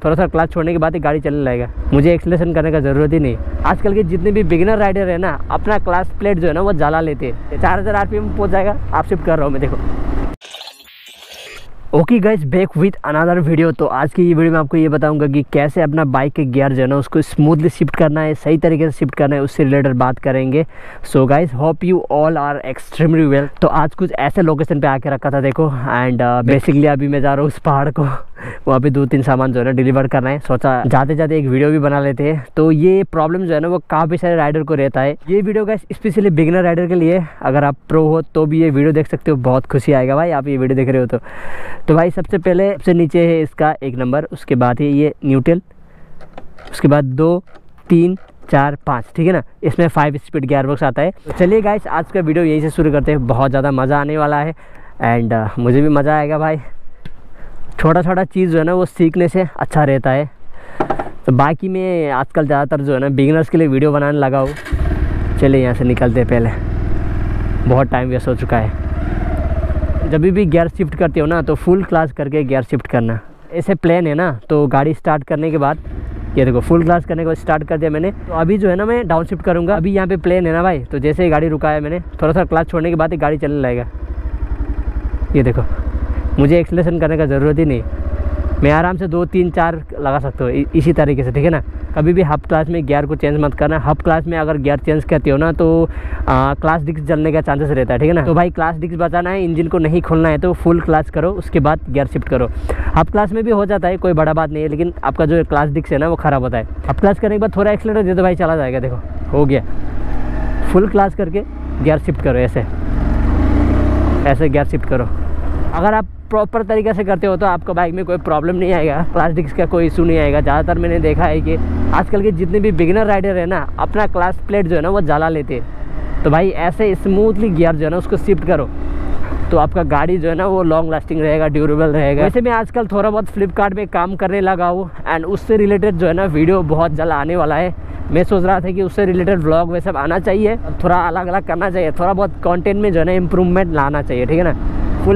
थोड़ा सा क्लास छोड़ने के बाद ही गाड़ी चलने लगेगा। मुझे एक्सेलरेशन करने का ज़रूरत ही नहीं। आजकल के जितने भी बिगिनर राइडर है ना, अपना क्लास प्लेट जो है ना वो जला लेते हैं। 4000 RPM पहुँच जाएगा। आप शिफ्ट कर रहा हूँ मैं, देखो। Okay guys, back with another video. तो आज की ये वीडियो में आपको ये बताऊंगा कि कैसे अपना बाइक के गियर जो है ना उसको स्मूथली शिफ्ट करना है, सही तरीके से शिफ्ट करना है, उससे रिलेटेड बात करेंगे। So guys, hope you all are extremely well. तो आज कुछ ऐसे लोकेशन पे आके रखा था, देखो। एंड बेसिकली अभी मैं जा रहा हूँ उस पहाड़ को, वहाँ पे 2-3 सामान जो है ना डिलीवर करना है। सोचा जाते जाते एक वीडियो भी बना लेते हैं। तो ये प्रॉब्लम जो है ना वो काफ़ी सारे राइडर को रहता है। ये video guys specially beginner rider के लिए। अगर आप प्रो हो तो भी ये वीडियो देख सकते हो, बहुत खुशी आएगा भाई आप ये वीडियो देख रहे हो तो भाई सबसे पहले सबसे नीचे है इसका 1 नंबर, उसके बाद है ये न्यूट्रल, उसके बाद 2, 3, 4, 5, ठीक है ना। इसमें 5 स्पीड गियर बॉक्स आता है। तो चलिए गाइस, आज का वीडियो यहीं से शुरू करते हैं। बहुत ज़्यादा मज़ा आने वाला है एंड मुझे भी मज़ा आएगा भाई। छोटा छोटा चीज़ जो है ना वो सीखने से अच्छा रहता है। तो बाकी मैं आजकल ज़्यादातर जो है ना बिगिनर्स के लिए वीडियो बनाने लगा हूँ। चलिए यहाँ से निकलते हैं, पहले बहुत टाइम वेस्ट हो चुका है। जब भी गियर शिफ्ट करते हो ना तो फुल क्लास करके गियर शिफ्ट करना। ऐसे प्लेन है ना, तो गाड़ी स्टार्ट करने के बाद ये देखो फुल क्लास करने के बाद स्टार्ट कर दिया मैंने। तो अभी जो है ना मैं डाउन शिफ्ट करूँगा। अभी यहाँ पे प्लेन है ना भाई, तो जैसे ही गाड़ी रुकाया मैंने, थोड़ा सा क्लास छोड़ने के बाद ही गाड़ी चलने लगेगा। ये देखो, मुझे एक्सेलरेशन करने का ज़रूरत ही नहीं। मैं आराम से 2, 3, 4 लगा सकता हूँ इसी तरीके से, ठीक है ना। कभी भी हाफ क्लास में गियर को चेंज मत करना। हाफ क्लास में अगर गियर चेंज करते हो ना तो क्लास डिस्क जलने का चांसेस रहता है, ठीक है ना। तो भाई क्लास डिस्क बचाना है, इंजन को नहीं खोलना है तो फुल क्लास करो, उसके बाद गियर शिफ्ट करो। हाफ क्लास में भी हो जाता है, कोई बड़ा बात नहीं है, लेकिन आपका जो क्लास डिस्क है ना वो ख़राब होता है। हाफ क्लास करने के बाद थोड़ा एक्सीलरेटर दे दो भाई, चला जाएगा। देखो हो गया। फुल क्लास करके गियर शिफ्ट करो, ऐसे गियर शिफ्ट करो। अगर आप प्रॉपर तरीके से करते हो तो आपका बाइक में कोई प्रॉब्लम नहीं आएगा, क्लास डिस्क का कोई इशू नहीं आएगा। ज़्यादातर मैंने देखा है कि आजकल के जितने भी बिगिनर राइडर है ना, अपना क्लास प्लेट जो है ना वो जला लेते हैं। तो भाई ऐसे स्मूथली गियर जो है ना उसको शिफ्ट करो, तो आपका गाड़ी जो है ना वो लॉन्ग लास्टिंग रहेगा, ड्यूरेबल रहेगा। वैसे मैं आजकल थोड़ा बहुत फ्लिपकार्ट में काम करने लगा हूँ एंड उससे रिलेटेड जो है ना वीडियो बहुत जल्द आने वाला है। मैं सोच रहा था कि उससे रिलेटेड व्लॉग वैसे आना चाहिए, थोड़ा अलग अलग करना चाहिए, थोड़ा बहुत कंटेंट में जो है ना इम्प्रूवमेंट लाना चाहिए, ठीक है ना। फुल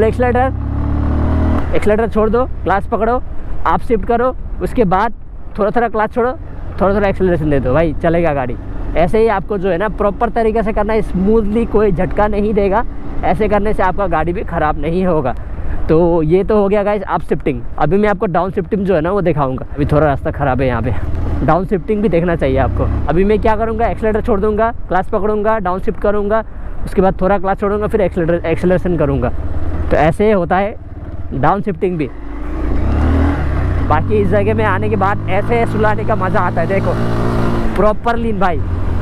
एक्सीलरेटर छोड़ दो, क्लास पकड़ो, आप शिफ्ट करो, उसके बाद थोड़ा थोड़ा क्लास छोड़ो, थोड़ा थोड़ा एक्सेलरेशन दे दो, भाई चलेगा गाड़ी। ऐसे ही आपको जो है ना प्रॉपर तरीके से करना है, स्मूथली, कोई झटका नहीं देगा। ऐसे करने से आपका गाड़ी भी ख़राब नहीं होगा। तो ये तो हो गया गाइस अप शिफ्टिंग। अभी मैं आपको डाउन शिफ्टिंग जो है ना वो दिखाऊंगा। अभी थोड़ा रास्ता ख़राब है यहाँ पे, डाउन शिफ्टिंग भी देखना चाहिए आपको। अभी मैं क्या करूँगा, एक्सीलरेटर छोड़ दूँगा, क्लास पकड़ूँगा, डाउन शिफ्ट करूँगा, उसके बाद थोड़ा क्लास छोड़ूंगा, फिर एक्सेलरेशन करूँगा। तो ऐसे होता है डाउन शिफ्टिंग भी। बाकी इस जगह में आने के बाद ऐसे सुलाने का मज़ा आता है, देखो प्रॉपर लीन भाई।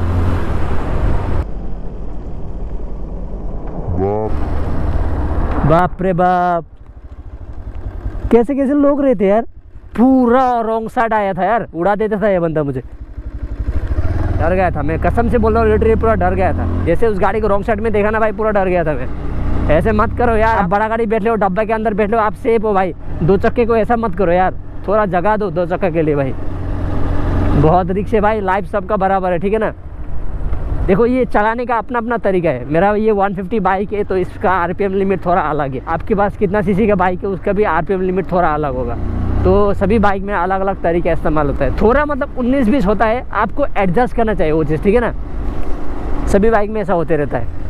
बाप रे बाप, कैसे कैसे लोग रहते यार। पूरा रॉन्ग साइड आया था यार, उड़ा देता था ये बंदा मुझे। डर गया था मैं, कसम से बोल रहा हूँ, लिटरली पूरा डर गया था। जैसे उस गाड़ी को रॉन्ग साइड में देखा ना भाई, पूरा डर गया था मैं। ऐसे मत करो यार, आप बड़ा गाड़ी बैठ लो, डब्बे के अंदर बैठ लो, आप सेफ हो भाई। 2 चक्के को ऐसा मत करो यार, थोड़ा जगह दो 2 चक्का के लिए भाई। बहुत रिक्स है भाई, लाइफ सबका बराबर है, ठीक है ना। देखो ये चलाने का अपना अपना तरीका है। मेरा ये 150 बाइक है तो इसका RPM लिमिट थोड़ा अलग है। आपके पास कितना सीसी का बाइक है उसका भी RPM लिमिट थोड़ा अलग होगा। तो सभी बाइक में अलग अलग तरीका इस्तेमाल होता है। थोड़ा मतलब 19-20 होता है, आपको एडजस्ट करना चाहिए वो चीज़, ठीक है ना। सभी बाइक में ऐसा होते रहता है।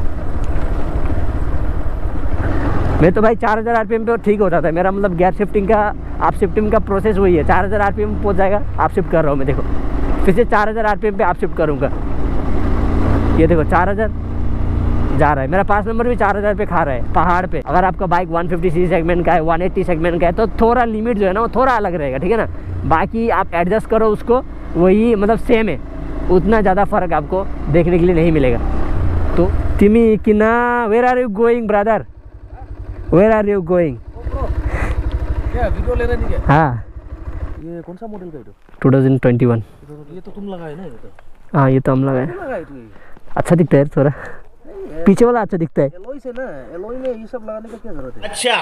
मैं तो भाई 4000 RPM पे ठीक होता था मेरा, मतलब गियर शिफ्टिंग का आप शिफ्टिंग का प्रोसेस वही है। 4000 RPM पहुँच जाएगा, आप शिफ्ट कर रहा हूँ मैं, देखो फिर से 4000 RPM पे आप शिफ्ट करूँगा। ये देखो 4000 जा रहा है, मेरा 5 नंबर भी 4000 पे खा रहा है पहाड़ पे। अगर आपका बाइक 150cc सेगमेंट का है, 180 सेगमेंट का है, तो थोड़ा लिमिट जो है ना वो थोड़ा अलग रहेगा, ठीक है ना। बाकी आप एडजस्ट करो उसको, वही मतलब सेम है, उतना ज़्यादा फ़र्क आपको देखने के लिए नहीं मिलेगा। तो तिमी किना, where are you going brother, where are you going? क्या वीडियो ले रहे हैं? हाँ, ये कौन सा मॉडल का है? 2021। ये तो तुम लगाए ना? ये तो हाँ ये तो हम लगाए। अच्छा दिखता है थोड़ा, पीछे वाला अच्छा दिखता है। एलॉय से ना, एलॉय में ये सब लगाने का क्या जरूरत है? अच्छा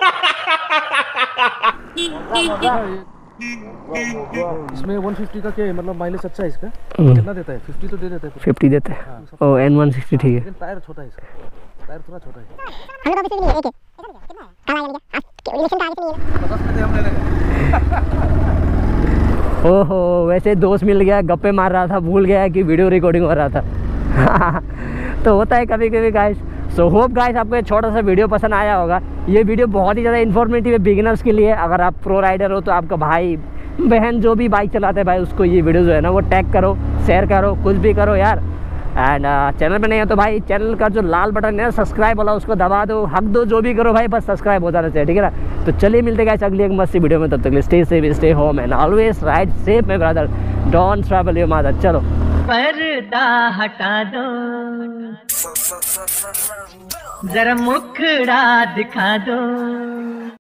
इसमें 150 का क्या है, मतलब माइलेज अच्छा है इसका? कितना देता है? 50 तो दे देता है। 50 देता है। ओ N160 ठीक है। लेकिन टायर छोटा है इसका, टायर थोड़ा छोटा है। हम लोग इसलिए एक है कितना है? कमाल है आप रिलेशन का आगे से नहीं है। 50 में हम ले लेंगे। ओहो, वैसे दोस्त मिल गया, गप्पे मार रहा था, भूल गया कि वीडियो रिकॉर्डिंग हो रहा था। तो होता है कभी कभी गाइस। सो होप गाइस आपको ये छोटा सा वीडियो पसंद आया होगा। ये वीडियो बहुत ही ज़्यादा इन्फॉर्मेटिव है बिगिनर्स के लिए। अगर आप प्रो राइडर हो तो आपका भाई बहन जो भी बाइक चलाते हैं भाई, उसको ये वीडियो जो है ना वो टैग करो, शेयर करो, कुछ भी करो यार। एंड चैनल पे नहीं है तो भाई चैनल का जो लाल बटन है सब्सक्राइब वाला, उसको दबा दो, हक दो, जो भी करो भाई, बस सब्सक्राइब हो जाना चाहिए, ठीक है ना। तो चलिए मिलते गाइस अगली एक मस्त वीडियो में, तब तक stay safe, stay home and always ride safe my brother, don't trouble your mother. चलो पर्दा हटा दो, जरा मुखड़ा दिखा दो।